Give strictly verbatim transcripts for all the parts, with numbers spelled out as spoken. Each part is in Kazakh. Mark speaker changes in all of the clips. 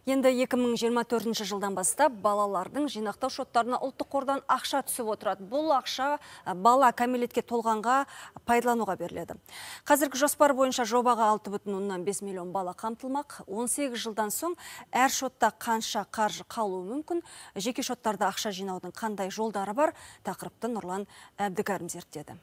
Speaker 1: Енді екі мың жиырма төртінші жылдан бастап балалардың жинақтау шоттарына ұлттық қордан ақша түсіп отырады. Бұл ақша бала кәмелетке толғанға пайдалануға беріледі. Қазіргі жоспар бойынша жобаға алты бүтін оннан бес миллион бала қамтылмақ. он сегіз жылдан соң әр шотта қанша қаржы қалуы мүмкін? Жеке шоттарда ақша жинаудың қандай жолдары бар? Тақырыпты Нұрлан Әбдікәрім зерттеді.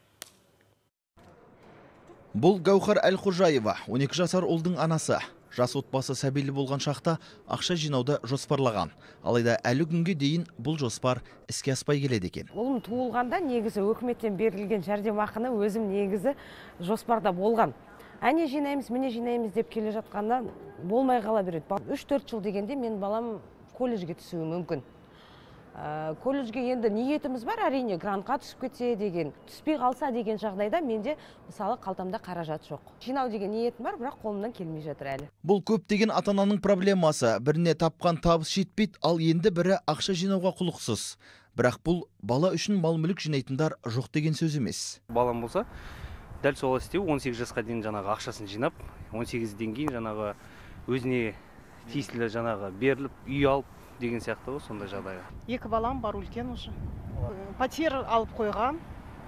Speaker 2: Бұл Гаухар Әлқожаева, он екі жасар ұлдың анасы. Жас отбасы сәбилі болған шақта ақша жинауды жоспарлаған. Алайда әлі күнге дейін бұл жоспар іске аспай келеді екен.
Speaker 3: Ұлым туылғанда негізі өкіметтен берілген жәрдемақыны өзім негізі жоспарда болған. Әне жинаймыз, міне жинаймыз деп келе жатқанда болмай қала береді. үш төрт жыл дегенде мен балам колледжге түсуі мүмкін. Колледжге енді ниетіміз бар, әрине грантқа түсіп кетсе деген, түспей қалса деген жағдайда менде мысалы қалтамда қаражат жоқ. Жинау деген ниетім бар, бірақ қолымнан келмей жатыр әлі.
Speaker 2: Бұл көптеген ата-ананың проблемасы. Біріне тапқан табыс жетпейді, ал енді бірі ақша жинауға құлықсыз. Бірақ бұл бала үшін мал-мүлік жинайтындар жоқ деген сөз емес.
Speaker 4: Балам болса, дәл солай істеу, он сегіз жасқа дейін жаңағы ақшасын жинап, он сегізден кейін жаңағы өзіне тиесілі жаңағы беріліп, үй алып деген сияқты ғой, сондай жағдайға.
Speaker 5: Екі балам бар, үлкен уже. Пәтер алып қойған.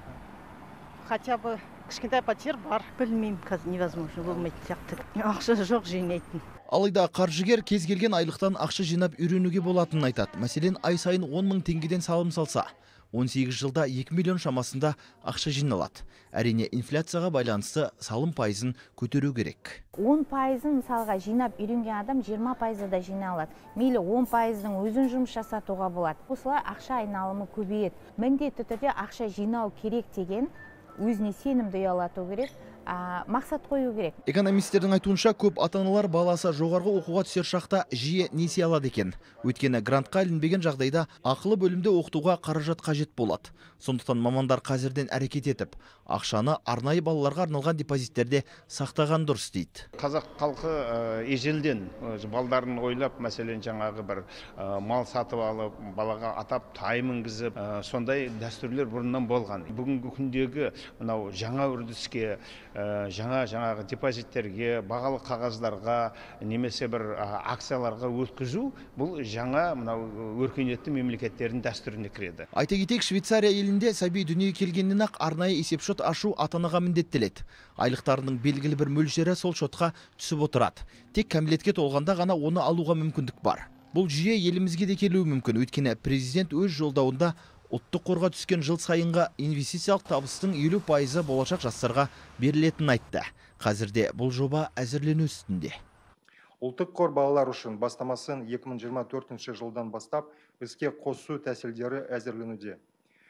Speaker 5: Хотя бы кішкентай пәтер бар.
Speaker 6: Білмеймін, қазір невозможно болмайды сияқты. Ақша жоқ жинайтын.
Speaker 2: Алайда қаржыгер кез келген айлықтан ақша жинап үйренуге болатынын айтады. Мәселен, ай сайын он мың теңгеден салым салса, он сегіз жылда екі миллион шамасында ақша жиналады. Әрине инфляцияға байланысты салым пайызын көтеру керек.
Speaker 7: он пайызын мысалға жинап үйренген адам жиырма пайызы да жинай алады. Мейлі он пайыздың өзін жұмыс жасатуға болады. Осылай ақша айналымы көбейеді. Міндетті түрде ақша жинау керек деген өзіне сенімді ұялату керек, мақсат қою керек.
Speaker 2: Экономистердің айтуынша көп ата-аналар баласы жоғарғы оқуға түсер шақта жиі несие алады екен. Өйткені грантқа ілінбеген жағдайда ақылы бөлімде оқытуға қаражат қажет болады. Сондықтан мамандар қазірден әрекет етіп, ақшаны арнайы балаларға арналған депозиттерде сақтаған дұрыс дейді.
Speaker 8: Қазақ халқы ежелден балдарын ойлап, мәселен жаңағы бір мал сатып алып, балаға атап тай мінгізіп, сондай дәстүрлер бұрыннан болған. Бүгінгі күндегі мынау жаңа үрдіске, жаңа жаңағы депозиттерге, бағалы қағаздарға, немесе бір акцияларға өткізу, бұл жаңа мынау өркениетті мемлекеттердің дәстүріне кіреді.
Speaker 2: Айта кетейік, Швейцария елінде сәби дүние келгеннен ақ арнайы есепшот ашу ата-анаға міндеттеледі. Айлықтарының белгілі бір мөлшері сол шотқа түсіп отырады. Тек кәмелетке толғанда ғана оны алуға мүмкіндік бар. Бұл жүйе елімізге де келуі мүмкін. Өйткені президент өз жолдауында ұлттық қорға түскен жыл сайынға инвестициялық табыстың елу пайызы болашақ жастарға берілетінін айтты. Қазірде бұл жоба әзірлену үстінде.
Speaker 9: Ұлттық қор балалар үшін бастамасын екі мың жиырма төртінші жылдан бастап іске қосу тәсілдері әзірленуде.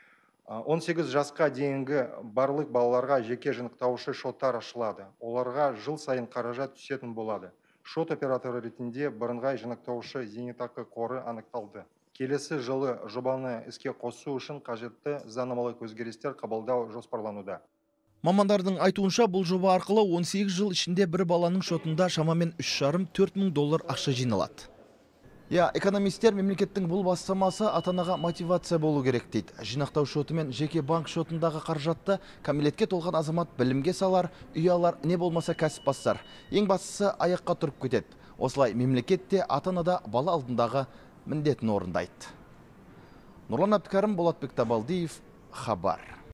Speaker 9: он сегіз жасқа дейінгі барлық балаларға жеке жинақтаушы шоттар ашылады. Оларға жыл сайын қаражат түсетін болады. Шот операторы ретінде бірыңғай жинақтаушы зейнетақы қоры анықталды. Келесі жылы жобаны іске қосу үшін қажетті заңнамалық өзгерістер қабылдау жоспарлануда.
Speaker 2: Мамандардың айтуынша бұл жоба арқылы он сегіз жыл ішінде бір баланың шотында шамамен үш жарым төрт мың доллар ақша жиналады. Я, экономистер мемлекеттің бұл бастамасы ата-анаға мотивация болу керек дейді. Жинақтау шоты мен жеке банк шотындағы қаражатты кәмелетке толған азамат білімге салар, үй алар, не болмаса кәсіп бастар. Ең бастысы аяққа тұрып кетеді. Осылай мемлекетте ата-анада бала алдындағы міндетін орындайды. Нұрлан Әбдікәрім, Болатбек Табалдиев, хабар.